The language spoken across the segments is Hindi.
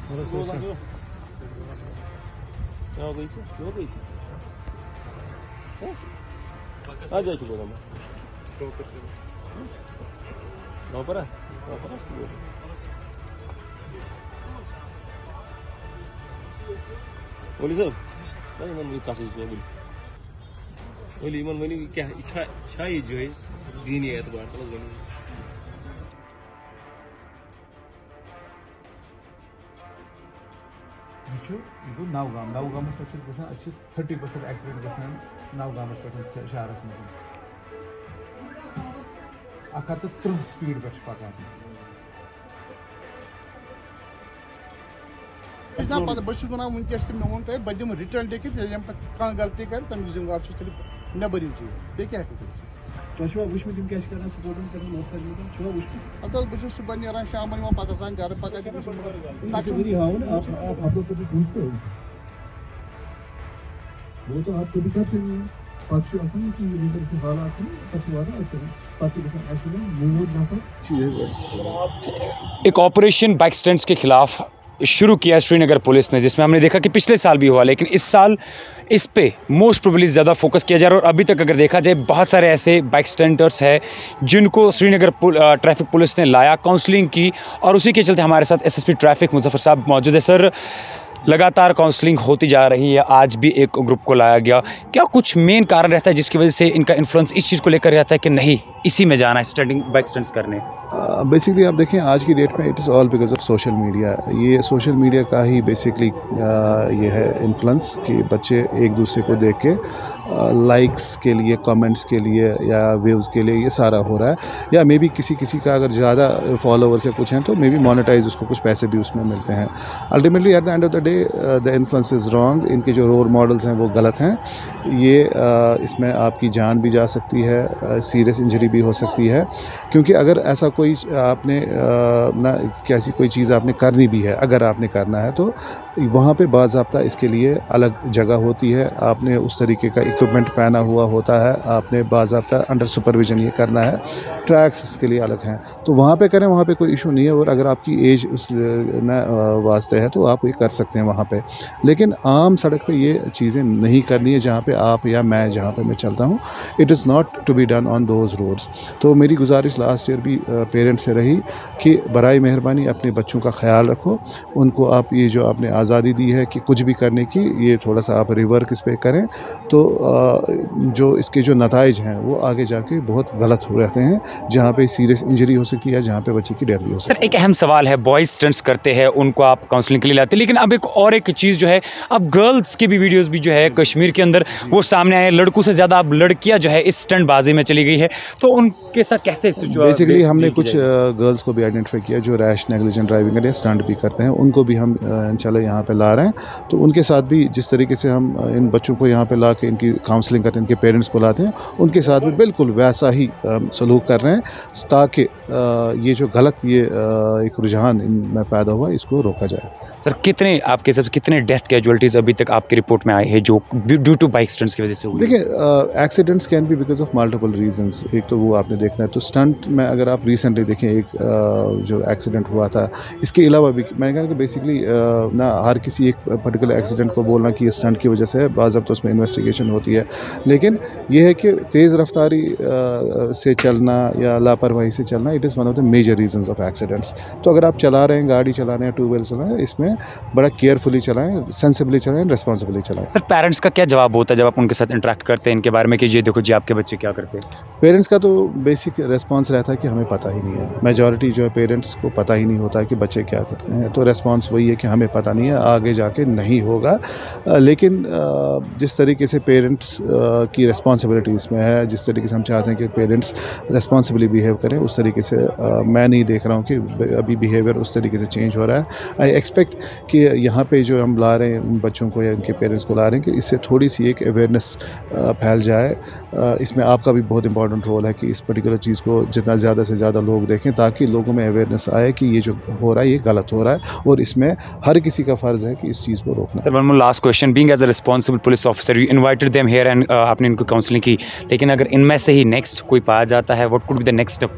क्या ये जो है दीनी एतबार नवगामस पे 30% एक्सीडेंट गसान नवगामस पे शहरस मज 130 स्पीड पे पकान पता बहुत वनस मे वो तुम बह दिम रिटर्न टिकट कह गलती कर तम जिम्मेवार नबर चीज बे क्या बहुत सुबह नीरान शाम पता सान घर पका एक ऑपरेशन बाइक स्टंट्स के खिलाफ शुरू किया श्रीनगर पुलिस ने, जिसमें हमने देखा कि पिछले साल भी हुआ, लेकिन इस साल इस पे मोस्ट प्रोबेबली ज़्यादा फोकस किया जा रहा है। और अभी तक अगर देखा जाए बहुत सारे ऐसे बाइक स्टंटर्स हैं जिनको श्रीनगर ट्रैफिक पुलिस ने लाया, काउंसलिंग की, और उसी के चलते हमारे साथ एसएसपी ट्रैफिक मुजफ्फर साहब मौजूद है। सर, लगातार काउंसलिंग होती जा रही है, आज भी एक ग्रुप को लाया गया, क्या कुछ मेन कारण रहता है जिसकी वजह से इनका इन्फ्लुएंस इस चीज़ को लेकर रहता है कि नहीं इसी में जाना है स्टंटिंग बाइक स्टंट्स करने? बेसिकली आप देखें आज की डेट में it is all because of social media. ये सोशल मीडिया का ही बेसिकली ये है इन्फ्लुएंस कि बच्चे एक दूसरे को देख के लाइक्स के लिए, कमेंट्स के लिए या व्यूज़ के लिए ये सारा हो रहा है, या मे बी किसी किसी का अगर ज़्यादा फॉलोवर्स या कुछ हैं तो मे बी मोनेटाइज उसको कुछ पैसे भी उसमें मिलते हैं। Ultimately at the end of the day the influence is wrong. इनके जो रोल मॉडल्स हैं वो गलत हैं। ये इसमें आपकी जान भी जा सकती है, सीरियस इंजरी भी हो सकती है, क्योंकि अगर ऐसा कोई आपने ना कैसी कोई चीज़ आपने करनी भी है, अगर आपने करना है तो वहाँ पे बाज़ाब्ता इसके लिए अलग जगह होती है। आपने उस तरीके का इक्विपमेंट पहना हुआ होता है, आपने बाज़ाब्ता अंडर सुपरविजन ये करना है। ट्रैक्स इसके लिए अलग हैं, तो वहाँ पे करें, वहाँ पे कोई इशू नहीं है। और अगर आपकी एज उस वास्ते है तो आप ये कर सकते हैं वहाँ पे, लेकिन आम सड़क पे ये चीज़ें नहीं करनी है जहाँ पे आप या मैं जहाँ पे मैं चलता हूँ। It is not to be done on those roads. तो मेरी गुजारिश लास्ट ईयर भी पेरेंट्स से रही कि बराए मेहरबानी अपने बच्चों का ख्याल रखो, उनको आप ये जो आपने आज़ादी दी है कि कुछ भी करने की, ये थोड़ा सा आप रिवर्क इस पर करें, तो जो इसके जो नताइज हैं वो आगे जाके बहुत गलत हो रहते हैं, जहाँ पे सीरियस इंजरी हो सकती है, जहाँ पे बच्चे की डेथ भी हो सकती है। सर, एक अहम सवाल है, बॉयज स्टंट्स करते हैं उनको आप काउंसलिंग के लिए लाते हैं, लेकिन अब एक चीज़ जो है, अब गर्ल्स की भी वीडियोस भी जो है कश्मीर के अंदर वो सामने आए, लड़कों से ज़्यादा अब लड़कियाँ जो है इस स्टंटबाजी में चली गई है, तो उनके साथ कैसे बेसिकली हमने कुछ गर्ल्स को भी आइडेंटिफाई किया जो रैश नेग्लिजेंट ड्राइविंग करते हैं, स्टंट भी करते हैं, उनको भी हम इंशाल्लाह यहाँ पे ला रहे हैं। तो उनके साथ भी जिस तरीके से हम इन बच्चों को यहाँ पे ला के इनकी काउंसलिंग करते हैं, इनके पेरेंट्स को लाते हैं, उनके साथ भी बिल्कुल वैसा ही सलूक कर रहे हैं, ताकि ये जो गलत ये एक रुझान इनमें पैदा हुआ इसको रोका जाए। सर, कितने आपके हिसाब से कितने डेथ कैजुअलिटीज़ अभी तक आपकी रिपोर्ट में आए हैं जो ड्यू टू बाइक स्टंट्स की वजह से हुई? देखिए, accidents can be because of multiple reasons. एक तो वो आपने देखना है, तो स्टंट में अगर आप रिसेंटली देखें एक जो एक्सीडेंट हुआ था, इसके अलावा भी मैं कहना कि बेसिकली ना हर किसी एक पर्टिकुलर एक्सीडेंट को बोलना कि ये स्टंट की वजह से है, बाज़ाब्ता तो उसमें इन्वेस्टिगेशन होती है, लेकिन ये है कि तेज़ रफ्तारी से चलना या लापरवाही से चलना, it is one of the major reasons of accidents. तो अगर आप चला रहे हैं, गाड़ी चला रहे हैं, टू व्हीलर चला रहे हैं, इसमें बड़ा केयरफुली चलाएं, सेंसिबली चलाएं, रिस्पॉन्सिबली चलाएं। सर, पेरेंट्स का क्या जवाब होता है जब आप उनके साथ इंटरेक्ट करते हैं इनके बारे में कि ये देखो जी आपके बच्चे क्या करते हैं? पेरेंट्स का तो बेसिक रिस्पांस रहता है कि हमें पता ही नहीं है। मेजॉरिटी जो है पेरेंट्स को पता ही नहीं होता है कि बच्चे क्या करते हैं, तो रिस्पांस वही है कि हमें पता नहीं है, आगे जाके नहीं होगा। लेकिन जिस तरीके से पेरेंट्स की रिस्पॉन्सिबिलिटी इसमें है, जिस तरीके से हम चाहते हैं कि पेरेंट्स रिस्पॉन्सिबली बिहेव करें, उस तरीके से मैं नहीं देख रहा हूँ कि अभी बिहेवियर उस तरीके से चेंज हो रहा है। आई एक्सपेक्ट कि यहाँ पे जो हम ला रहे हैं उन बच्चों को या उनके पेरेंट्स को ला रहे हैं कि इससे थोड़ी सी एक अवेयरनेस फैल जाए। इसमें आपका भी बहुत इंपॉर्टेंट रोल है कि इस पर्टिकुलर चीज़ को जितना ज़्यादा से ज़्यादा लोग देखें, ताकि लोगों में अवेयरनेस आए कि ये जो हो रहा है ये गलत हो रहा है, और इसमें हर किसी का फ़र्ज़ है कि इस चीज़ को रोकना। Sir, one more last question, being as a responsible police officer, you invited them here and आपने इनको काउंसलिंग की, लेकिन अगर इनमें से ही नेक्स्ट कोई पाया जाता है, what could be the next step?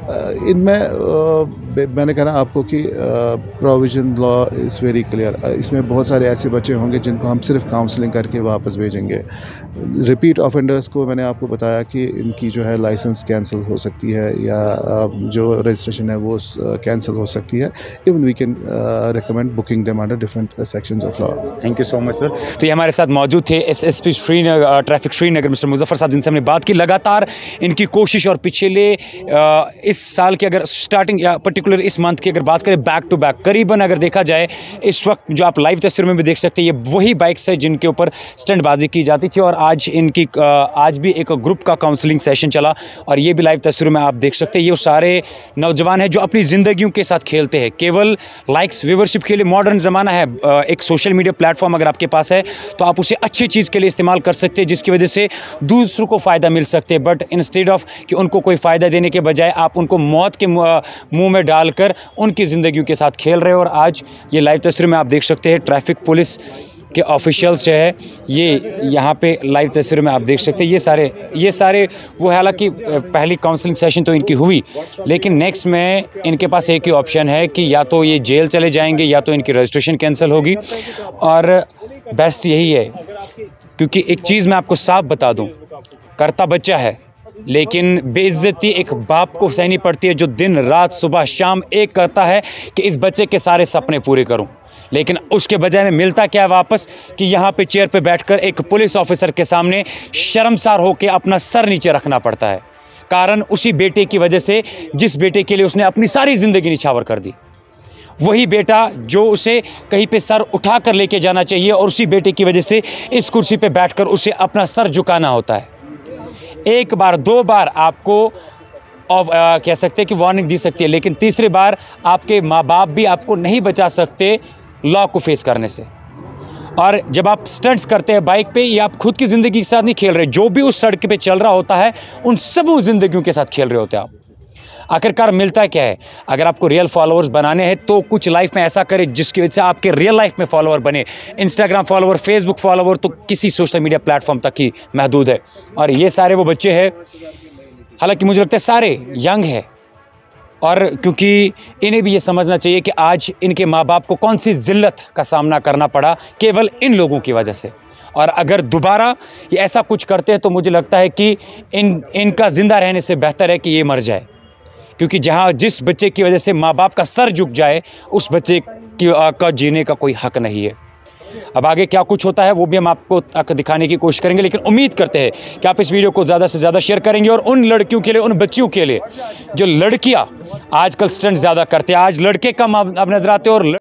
इनमें मैंने कहा ना आपको कि provision law is very clear. इसमें बहुत सारे ऐसे बच्चे होंगे जिनको हम सिर्फ काउंसलिंग करके वापस भेजेंगे। रिपीट ऑफेंडर्स को मैंने आपको बताया कि इनकी जो है लाइसेंस कैंसिल हो सकती है या जो रजिस्ट्रेशन है वो कैंसिल हो सकती है। Even we can recommend booking them under different sections of law. Thank you so much sir. तो ये हमारे साथ मौजूद थे SSP Srinagar traffic Srinagar mister Muzaffar साहब, जिनसे हमने बात की। लगातार इनकी कोशिश और पिछले इस साल की अगर स्टार्टिंग या पर्टिकुलर इस मंथ की अगर बात करें बैक टू बैक करीबन अगर देखा जाए इस वक्त जो आप लाइव तस्वीर में भी देख सकते हैं ये वही बाइक्स है जिनके ऊपर स्टंटबाजी की जाती थी। और आज इनकी आज भी एक ग्रुप का काउंसलिंग सेशन चला और ये भी लाइव तस्वीर में आप देख सकते हैं। ये सारे नौजवान हैं जो अपनी ज़िंदगियों के साथ खेलते हैं केवल लाइक्स व्यूवरशिप के लिए। मॉडर्न ज़माना है, एक सोशल मीडिया प्लेटफॉर्म अगर आपके पास है तो आप उसे अच्छी चीज़ के लिए इस्तेमाल कर सकते हैं जिसकी वजह से दूसरों को फ़ायदा मिल सकते हैं। बट इंस्टेड ऑफ कि उनको कोई फ़ायदा देने के बजाय आप उनको मौत के मुंह में डालकर उनकी ज़िंदगियों के साथ खेल रहे हो। और आज ये लाइव तस्वीर में आप देख सकते हैं ट्रैफिक पुलिस के ऑफिशियल्स जो है ये यहाँ पे लाइव तस्वीर में आप देख सकते हैं। ये सारे वो, हालांकि पहली काउंसलिंग सेशन तो इनकी हुई लेकिन नेक्स्ट में इनके पास एक ही ऑप्शन है कि या तो ये जेल चले जाएंगे या तो इनकी रजिस्ट्रेशन कैंसिल होगी। और बेस्ट यही है क्योंकि एक चीज़ मैं आपको साफ बता दूँ, करता बच्चा है लेकिन बेइज्जती एक बाप को सहनी पड़ती है जो दिन रात सुबह शाम एक करता है कि इस बच्चे के सारे सपने पूरे करूं, लेकिन उसके बजाय में मिलता क्या है वापस कि यहाँ पे चेयर पे बैठकर एक पुलिस ऑफिसर के सामने शर्मसार होकर अपना सर नीचे रखना पड़ता है। कारण उसी बेटे की वजह से जिस बेटे के लिए उसने अपनी सारी ज़िंदगी निछावर कर दी, वही बेटा जो उसे कहीं पे सर उठा कर लेके जाना चाहिए और उसी बेटे की वजह से इस कुर्सी पे बैठकर उसे अपना सर झुकाना होता है। एक बार दो बार आपको कह सकते हैं कि वार्निंग दी सकती है लेकिन तीसरी बार आपके माँ बाप भी आपको नहीं बचा सकते लॉ को फेस करने से। और जब आप स्टंट्स करते हैं बाइक पे, ये आप खुद की ज़िंदगी के साथ नहीं खेल रहे, जो भी उस सड़क पे चल रहा होता है उन सब ज़िंदगियों के साथ खेल रहे होते हैं आप। आखिरकार मिलता क्या है? अगर आपको रियल फॉलोअर्स बनाने हैं तो कुछ लाइफ में ऐसा करें जिसकी वजह से आपके रियल लाइफ में फॉलोअर बने। इंस्टाग्राम फॉलोअर, फेसबुक फॉलोअर तो किसी सोशल मीडिया प्लेटफॉर्म तक ही महदूद है। और ये सारे वो बच्चे हैं, हालांकि मुझे लगता है सारे यंग है और क्योंकि इन्हें भी ये समझना चाहिए कि आज इनके माँ बाप को कौन सी ज़िल्लत का सामना करना पड़ा केवल इन लोगों की वजह से। और अगर दोबारा ये ऐसा कुछ करते हैं तो मुझे लगता है कि इनका ज़िंदा रहने से बेहतर है कि ये मर जाए, क्योंकि जिस बच्चे की वजह से माँ बाप का सर झुक जाए उस बच्चे का जीने का कोई हक नहीं है। अब आगे क्या कुछ होता है वो भी हम आपको तक दिखाने की कोशिश करेंगे, लेकिन उम्मीद करते हैं कि आप इस वीडियो को ज़्यादा से ज़्यादा शेयर करेंगे और उन लड़कियों के लिए, उन बच्चियों के लिए जो लड़कियां आजकल स्टंट ज़्यादा करते हैं। आज लड़के कम अब नजर आते हैं और